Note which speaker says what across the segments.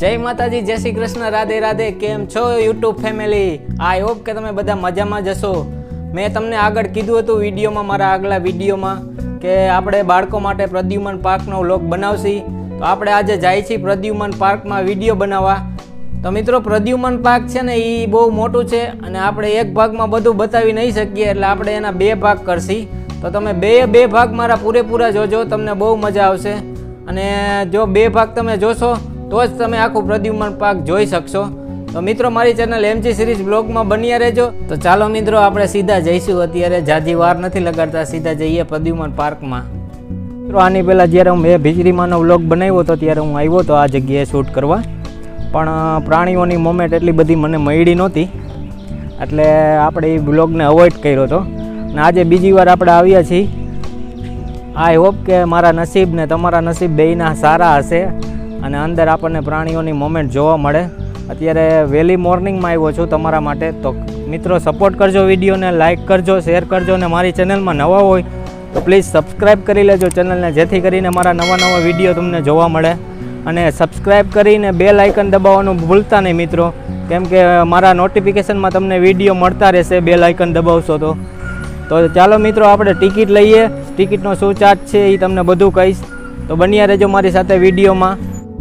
Speaker 1: जय माताजी, जय श्री कृष्ण, राधे राधे। केम छो यूट्यूब फैमिली? आई होप के तमे बधा मजामां ज हशो। मैं तमने आगळ कीधुं हतुं विडियोमां, मारा આગલા વિડિયોમાં કે આપણે બાળકો માટે પ્રદ્યુમન પાર્કનો વ્લોગ બનાવશી। તો આપણે આજે જાય છીએ પ્રદ્યુમન પાર્કમાં વિડિયો બનાવવા। તો મિત્રો, પ્રદ્યુમન પાર્ક છે ને એ બહુ મોટું છે અને આપણે એક ભાગમાં બધું બતાવી નહીં શકીએ, એટલે આપણે એના બે ભાગ કરશી। તો તમે બે ભાગ મારા પૂરેપૂરા જોજો, તમને બહુ મજા આવશે। અને જો બે ભાગ તમે જોશો તો જ તમે આખું પ્રદ્યુમન પાર્ક જોઈ શકશો। તો મિત્રો, મારી ચેનલ એમજી સિરીઝ બ્લોગમાં બન્યા રહેજો। તો ચાલો મિત્રો, આપણે સીધા જઈશું। અત્યારે જાજી વાર નથી લગાડતા, સીધા જઈએ પ્રદ્યુમન પાર્કમાં। મિત્રો, આની પહેલાં જ્યારે મેં ભીચરીમાંનો વ્લોગ બનાવ્યો હતો ત્યારે હું આવ્યો હતો આ જગ્યાએ શૂટ કરવા, પણ પ્રાણીઓની મોમેન્ટ એટલી બધી મને મળી નહોતી, એટલે આપણે એ વ્લોગને અવોઇડ કર્યો હતો। અને આજે બીજી વાર આપણે આવ્યા છીએ। આઈ હોપ કે મારા નસીબ ને તમારા નસીબ બેયના સારા હશે અને અંદર આપણને પ્રાણીઓની મોમેન્ટ જોવા મળે। અત્યારે વહેલી મોર્નિંગમાં આવ્યો છું તમારા માટે। તો મિત્રો, સપોર્ટ કરજો, વિડીયોને લાઇક કરજો, શેર કરજો અને મારી ચેનલમાં નવા હોય તો પ્લીઝ સબસ્ક્રાઈબ કરી લેજો ચેનલને, જેથી કરીને મારા નવા વિડીયો તમને જોવા મળે। અને સબસ્ક્રાઈબ કરીને બેલ આઇકન દબાવવાનું ભૂલતા નહીં મિત્રો, કેમ કે મારા નોટિફિકેશનમાં તમને વિડીયો મળતા રહેશે બેલ આઇકન દબાવશો તો। તો ચાલો મિત્રો, આપણે ટિકિટ લઈએ। ટિકિટનો શું ચાર્જ છે એ તમને બધું કહીશ, તો બન્યા રહેજો મારી સાથે વિડીયોમાં।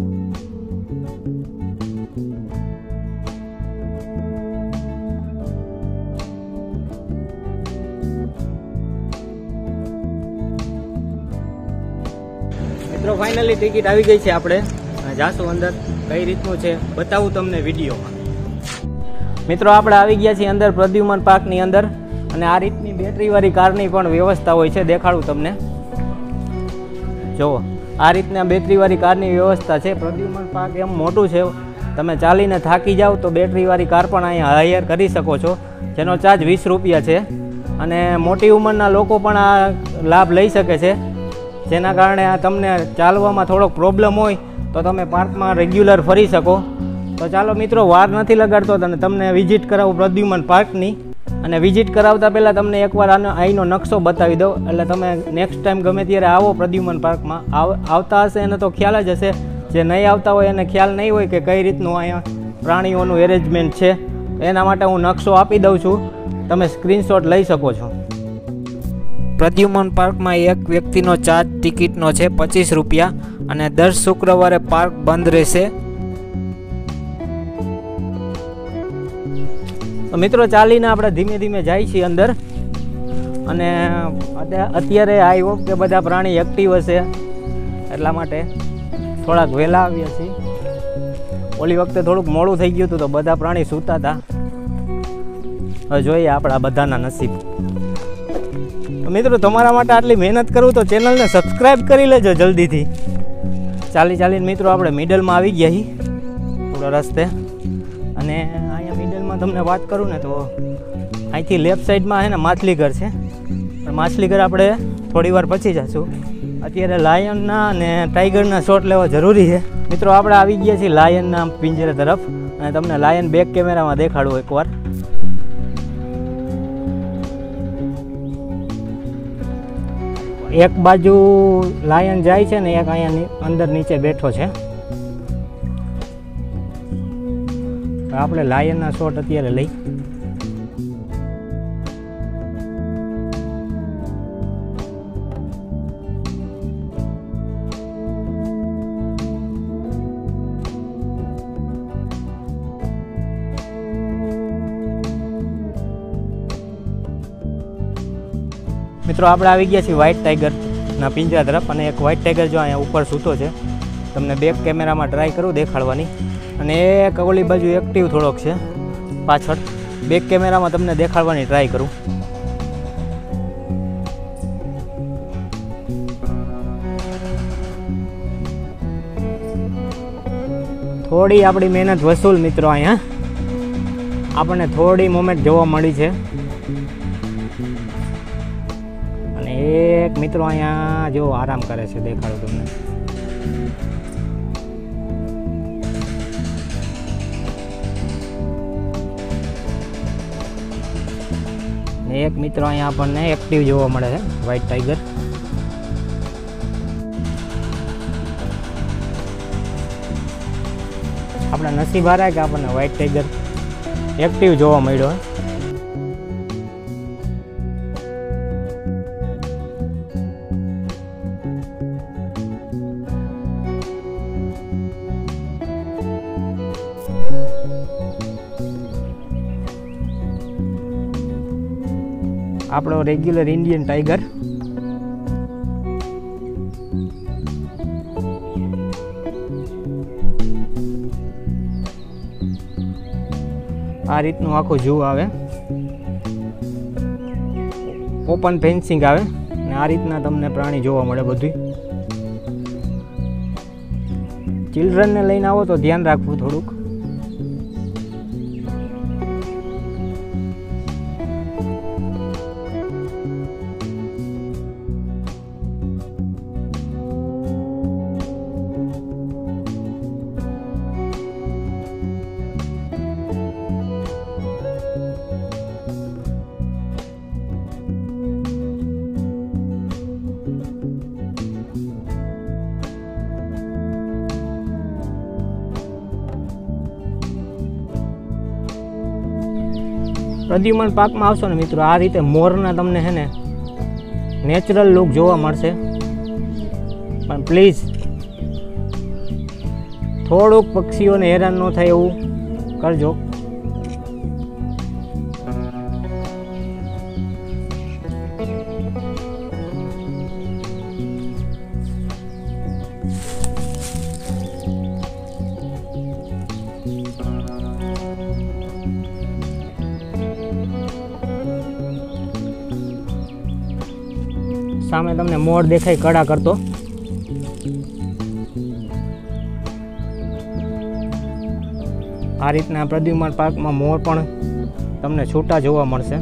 Speaker 1: મિત્રો, ફાઇનલી ટિકિટ આવી ગઈ છે, આપણે જાશું અંદર, કઈ રીતનું છે બતાવું તમને વિડીયોમાં। મિત્રો, આપણે આવી ગયા છીએ અંદર પ્રદ્યુમન પાર્કની અંદર, અને આ રીતની બેટરીવાળી કારની પણ વ્યવસ્થા હોય છે, દેખાડું તમને। જુઓ, આ રીતના બેટરીવાળી કારની વ્યવસ્થા છે। પ્રદ્યુમન પાર્ક એમ મોટું છે, તમે ચાલીને થાકી જાઓ તો બેટરીવાળી કાર પણ અહીંયા હાયર કરી શકો છો, જેનો ચાર્જ 20 રૂપિયા છે। અને મોટી ઉંમરના લોકો પણ આ લાભ લઈ શકે છે, જેના કારણે આ તમને ચાલવામાં થોડોક પ્રોબ્લેમ હોય તો તમે પાર્કમાં રેગ્યુલર ફરી શકો। તો ચાલો મિત્રો, વાર નથી લગાડતો અને તમને વિઝિટ કરાવું પ્રદ્યુમન પાર્કની। અને વિઝિટ કરાવતા પહેલાં તમને એકવાર અહીંનો નકશો બતાવી દઉં, એટલે તમે નેક્સ્ટ ટાઈમ ગમે ત્યારે આવો પ્રદ્યુમન પાર્કમાં આવતા હશે એને તો ખ્યાલ જ હશે, જે નહીં આવતા હોય એને ખ્યાલ નહીં હોય કે કઈ રીતનું અહીંયા પ્રાણીઓનું એરેન્જમેન્ટ છે। એના માટે હું નકશો આપી દઉં છું, તમે સ્ક્રીનશોટ લઈ શકો છો। પ્રદ્યુમન પાર્કમાં એક વ્યક્તિનો ચાર્જ ટિકિટનો છે 25 રૂપિયા, અને દર શુક્રવારે પાર્ક બંધ રહેશે। તો મિત્રો, ચાલીને આપણે ધીમે ધીમે જાય છીએ અંદર, અને અત્યારે આઈ હોપ કે બધા પ્રાણી એક્ટિવ હશે, એટલા માટે થોડાક વહેલા આવ્યા છીએ। ઓલી વખતે થોડુંક મોડું થઈ ગયું હતું તો બધા પ્રાણી સૂતા હતા। હવે જોઈએ આપણા બધાના નસીબ। મિત્રો, તમારા માટે આટલી મહેનત કરું તો ચેનલને સબસ્ક્રાઈબ કરી લેજો જલ્દીથી। ચાલીને મિત્રો આપણે મિડલમાં આવી ગયા છીએ થોડા રસ્તે, અને અહીંયા મિડલમાં તમને વાત કરું ને તો અહીંથી લેફ્ટ સાઈડમાં છે ને માછલીઘર છે, પણ માછલીઘર આપણે થોડી વાર પછી જઈશું। અત્યારે લાયનના અને ટાઈગરના શોટ લેવા જરૂરી છે। મિત્રો, આપણે આવી ગયા છીએ લાયનના પિંજરા તરફ, અને તમને લાયન બેક કેમેરામાં દેખાડું એકવાર। એક બાજુ લાયન જાય છે ને એક અહીંયા અંદર નીચે બેઠો છે। આપણે લાયનના શોટ અત્યારે લઈ। મિત્રો, આપણે આવી ગયા છીએ વ્હાઇટ ટાઈગરના પિંજરા તરફ, અને એક વ્હાઇટ ટાઈગર જો અહીંયા ઉપર સૂતો છે, તમને બેક કેમેરામાં ટ્રાય કરું દેખાડવાની। અને એક ઓલી બાજુ એક્ટિવ થોડોક છે પાછળ, બેક કેમેરામાં તમને દેખાડવાની ટ્રાય કરું। થોડી આપણી મહેનત વસૂલ મિત્રો, અહીંયા આપણને થોડી મોમેન્ટ જોવા મળી છે। અને એક મિત્રો અહીંયા જો આરામ કરે છે, દેખાડું તમને। એક મિત્રો અહીંયા આપણને એક્ટિવ જોવા મળે છે, વ્હાઇટ ટાઈગર। આપણા નસીબ હારા કે આપણને વ્હાઇટ ટાઈગર એક્ટિવ જોવા મળ્યો. આપણો રેગ્યુલર ઇન્ડિયન ટાઈગર. આ રીતનું આખું ઝૂ આવે, ઓપન ફેન્સિંગ આવે ને આ રીતના તમને પ્રાણી જોવા મળે બધું. ચિલ્ડ્રનને લઈને આવો તો ધ્યાન રાખવું થોડુંક. પ્રદ્યુમન પાર્કમાં આવશો ને મિત્રો, આ રીતે મોરના તમને છે ને નેચરલ લુક જોવા મળશે. પણ પ્લીઝ થોડુંક પક્ષીઓને હેરાન ન થાય એવું કરજો. સામે તમને મોર દેખાય કડા કરતો. આ રીતના પ્રદ્યુમન પાર્કમાં મોર પણ તમને છૂટા જોવા મળશે.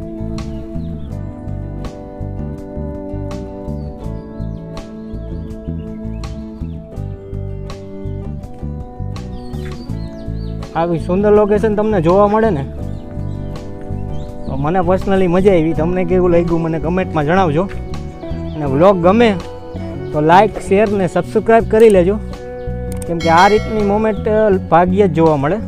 Speaker 1: આવી સુંદર લોકેશન તમને જોવા મળે ને તો મને પર્સનલી મજા આવી. તમને કેવું લાગ્યું મને કમેન્ટમાં જણાવજો. અને વ્લોગ ગમે તો લાઈક, શેર ને સબસ્ક્રાઈબ કરી લેજો, કેમ કે આ રીતની મોમેન્ટ ભાગ્યે જ જોવા મળે.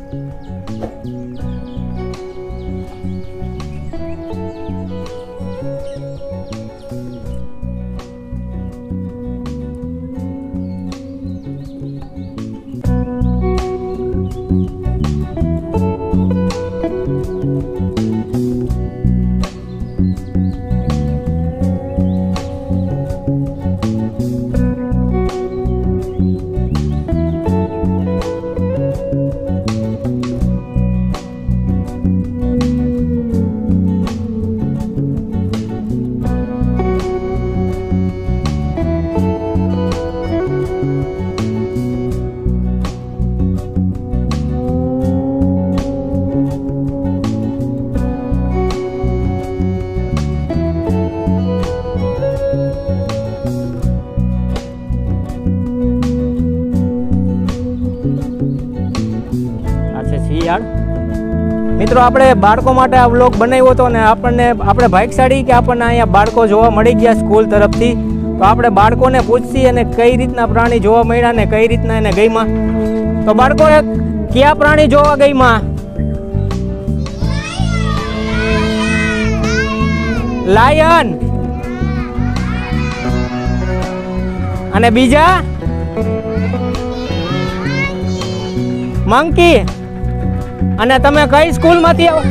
Speaker 1: મિત્રો આપણે બાળકો માટે આ વ્લોગ બનાવ્યો હતો ને આપણે ભાગ્યશાળી કે આપણને અહીંયા બાળકો જોવા મળી ગયા સ્કૂલ તરફથી. તો આપણે બાળકોને પૂછીએ અને કઈ રીતના પ્રાણી જોવા મળ્યા ને કઈ રીતના એને ગઈમાં. તો બાળકો કયા પ્રાણી જોવા ગઈમાં? લાયન. અને બીજા મંકી. અને તમે કઈ સ્કૂલમાંથી આવો?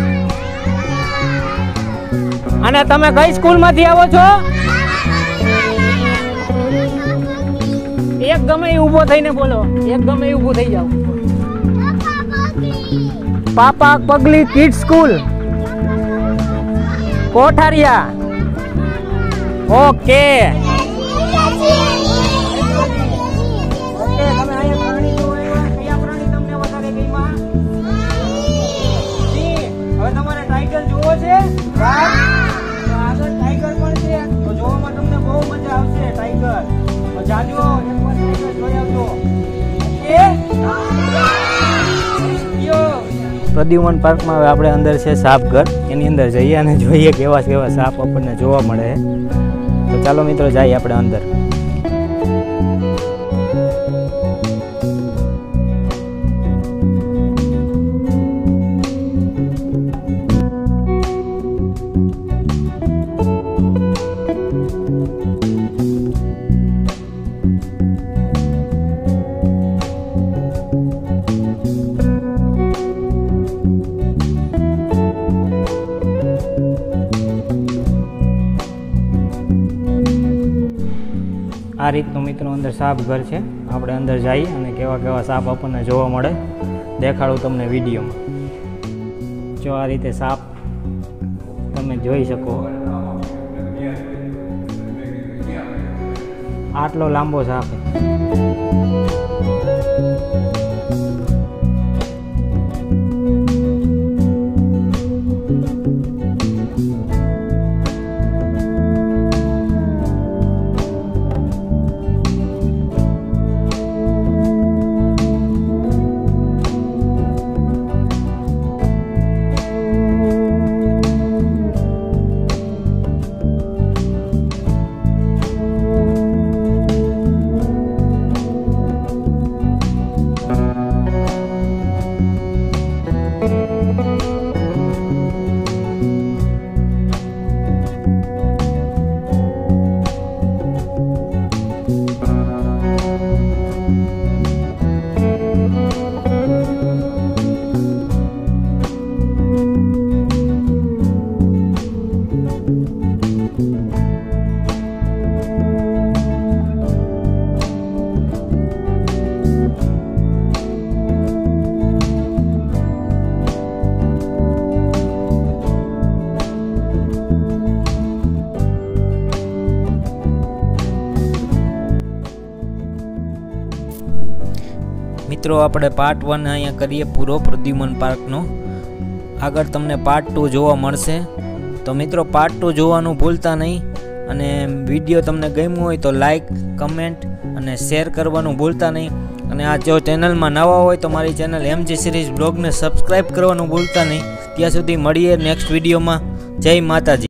Speaker 1: અને તમે કઈ સ્કૂલમાંથી આવો છો? એક ગમે એ ઊભો થઈને બોલો, એક ગમે એ ઊભું થઈ જાવ. Papa Pagli kid school, Kothariya. Okay. Pradyuman પાર્કમાં હવે આપણે અંદર છે સાપઘર, એની અંદર જઈએ અને જોઈએ કેવા કેવા સાપ આપણને જોવા મળે. તો ચાલો મિત્રો જઈએ આપણે અંદર. આ રીતનું મિત્રો અંદર સાપ ઘર છે. આપણે અંદર જઈએ અને કેવા કેવા સાપ આપણને જોવા મળે દેખાડું તમને વિડીયોમાં. જો આ રીતે સાપ તમે જોઈ શકો. આટલો લાંબો સાપ છે. મિત્રો આપણે પાર્ટ 1 અહીંયા કરીએ પૂરો પ્રદ્યુમન પાર્કનો. આગળ તમને પાર્ટ 2 જોવા મળશે. તો મિત્રો પાર્ટ 2 જોવાનું ભૂલતા નહીં. અને વિડીયો તમને ગમ્યો હોય તો લાઈક, કમેન્ટ અને શેર કરવાનું ભૂલતા નહીં. અને આ જો ચેનલમાં નવા હોય તો મારી ચેનલ MG સિરીઝ બ્લોગને સબસ્ક્રાઈબ કરવાનું ભૂલતા નહીં. ત્યાં સુધી મળીએ નેક્સ્ટ વિડીયોમાં. જય માતાજી.